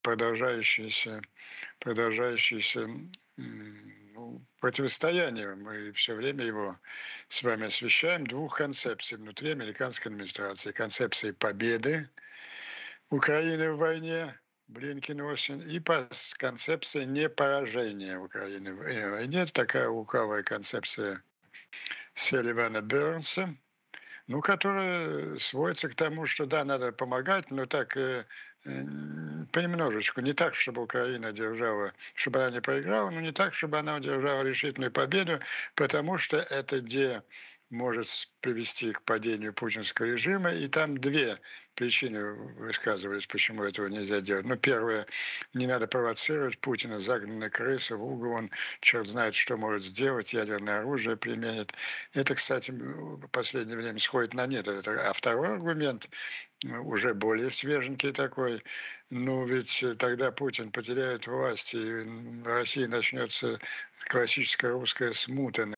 продолжающееся продолжающееся, ну, противостояние. Мы все время его с вами освещаем, двух концепций внутри американской администрации. Концепции победы Украины в войне, Блинкен-Остин, и концепция непоражения Украины в войне. Это такая лукавая концепция Селивана Бернса, ну, которая сводится к тому, что да, надо помогать, но так понемножечку. Не так, чтобы Украина одержала, чтобы она не проиграла, но не так, чтобы она одержала решительную победу, потому что это где может привести к падению путинского режима. И там две причины высказывались, почему этого нельзя делать. Ну, первое, не надо провоцировать Путина, загнанная крыса в угол, он черт знает, что может сделать, ядерное оружие применит. Это, кстати, в последнее время сходит на нет. А второй аргумент, уже более свеженький такой, ну ведь тогда Путин потеряет власть, и в России начнется классическая русская смута,